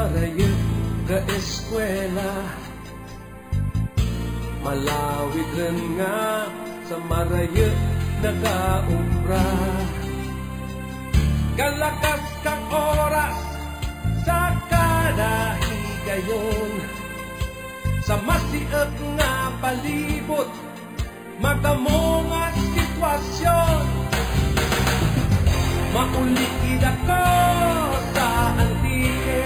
marayot ka eskwela, malawig rin nga sa marayot na kaubra. Kalakas kang oras sa kada higayon, sa masiot nga palibot magamo nga sitwasyon. Maulikid ako sa antike,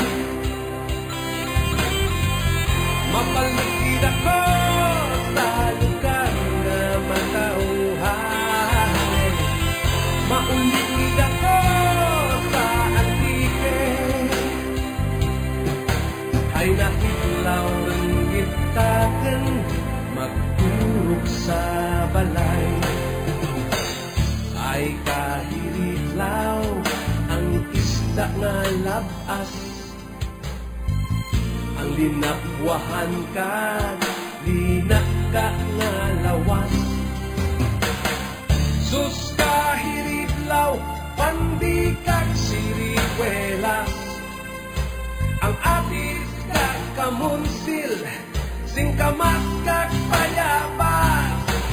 mapalikid ako sa lugar na matauhan. Maulikid ako sa antike, ay nahilaw ng gitagan magturog sa balay. Ay kahiritlaw ang isda nga labas, ang linakwahan ka, linak ka nga lawas. Sus kahiritlaw, pandikag siriwelas, ang atis kag kamunsil, singkamas kag payabas.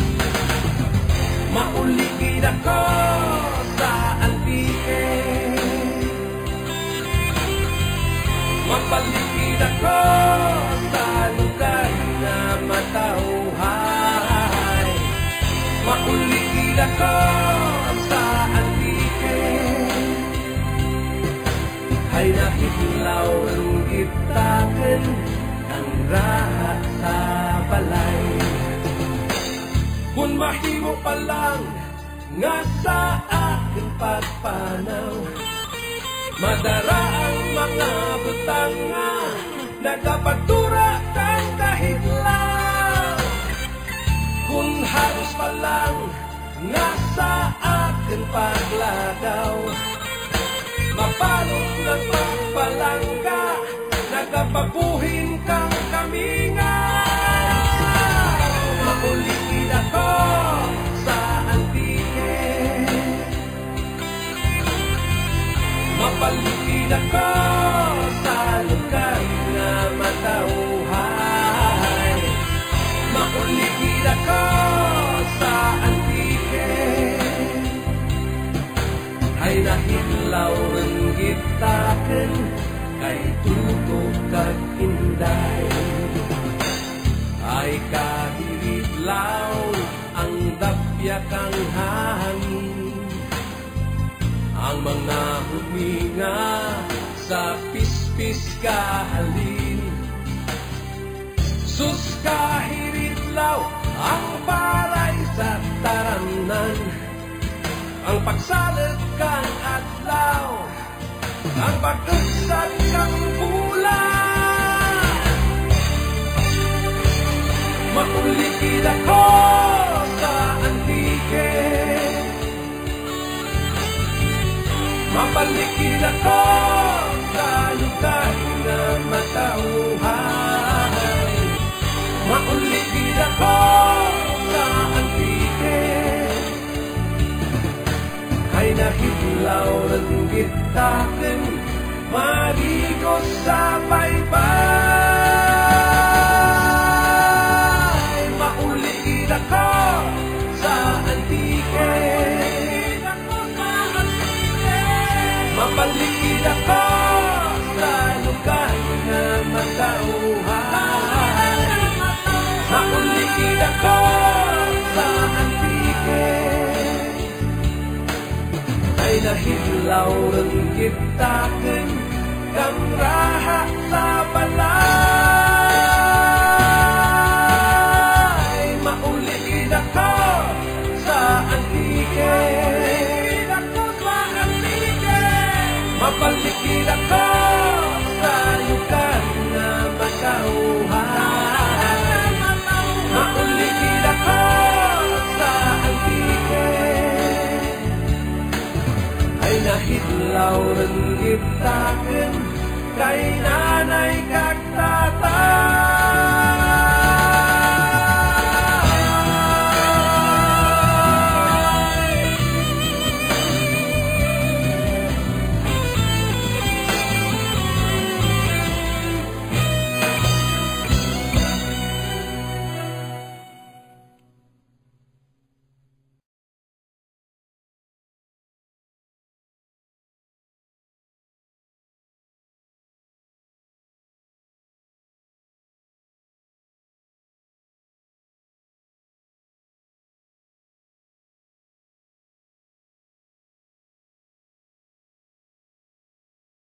Maulikid ako sa antike, mapalikid ako sa lugar na matauhan. Maulikid ako sa antike, ay nahilaw ang gitagan ang raha sa balay. Kung mahimo pa lang nga sa aking pagpanaw, madara ang mga butang nga nagapagtura kang kahitlaw. Kung halos pa lang nga sa aking paglagaw, mapalong ng pagpalangga, nagapabuhin kang kaminga. Maulikid ako sa antike, mapalikid ako sa lugar na matauhan. Maulikid ako sa antike, ay nahilaw ng gitaken kay tutok kag inday. Ay kahiritlaw ang dapya kang hangin, ang mga huminga sa pispis kahalin. Sus kahiritlaw ang paray sa taramnan, ang pagsalad kang adlaw, ang pag-usad kang bulan. Maulikid ako sa antike, mapalikid ako sa lugar na matauhan. Maulikid ako sa antike, ay nahilaw ng gitaken marigo sa baybay. Maulikid ako sa antike, mapalikid ako sa lugar na matauhan. Maulikid ako sa antike, ay nahilaw ng gitaken kang raha sa balay. Maulikid ako sa antike, mapalikid ako sa lugar na matauhan. Maulikid ako sa antike, ay nahilaw ng gitaken kay nanay kag tatay.